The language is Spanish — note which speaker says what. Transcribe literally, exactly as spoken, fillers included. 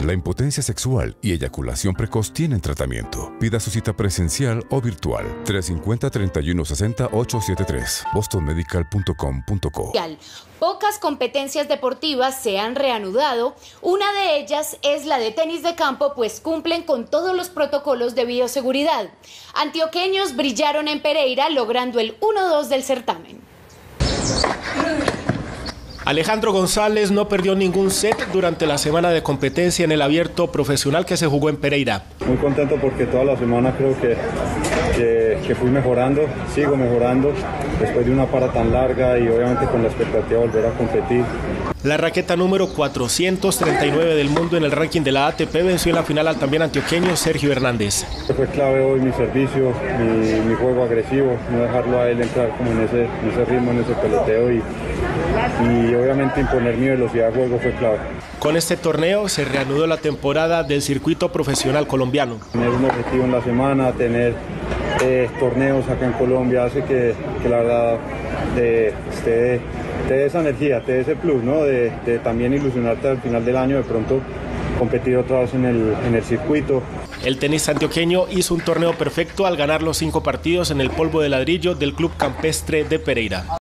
Speaker 1: La impotencia sexual y eyaculación precoz tienen tratamiento. Pida su cita presencial o virtual. tres cinco cero, tres uno seis cero, ocho siete tres. boston medical punto com punto co.
Speaker 2: Pocas competencias deportivas se han reanudado. Una de ellas es la de tenis de campo, pues cumplen con todos los protocolos de bioseguridad. Antioqueños brillaron en Pereira logrando el uno dos del certamen.
Speaker 3: Alejandro González no perdió ningún set durante la semana de competencia en el abierto profesional que se jugó en Pereira.
Speaker 4: Muy contento porque toda la semana creo que, que, que fui mejorando, sigo mejorando después de una para tan larga y obviamente con la expectativa de volver a competir.
Speaker 3: La raqueta número cuatrocientos treinta y nueve del mundo en el ranking de la A T P venció en la final al también antioqueño Sergio Hernández.
Speaker 4: Fue clave hoy mi servicio, mi, mi juego agresivo, no dejarlo a él entrar como en ese, en ese ritmo, en ese peloteo y, y obviamente imponer mi velocidad de juego fue clave.
Speaker 3: Con este torneo se reanudó la temporada del circuito profesional colombiano.
Speaker 4: Tener un objetivo en la semana, tener eh, torneos acá en Colombia hace que, que la verdad de, esté, te dé esa energía, te dé ese plus, ¿no? De, de también ilusionarte al final del año, de pronto competir otra vez en el, en el circuito.
Speaker 3: El tenista antioqueño hizo un torneo perfecto al ganar los cinco partidos en el polvo de ladrillo del Club Campestre de Pereira.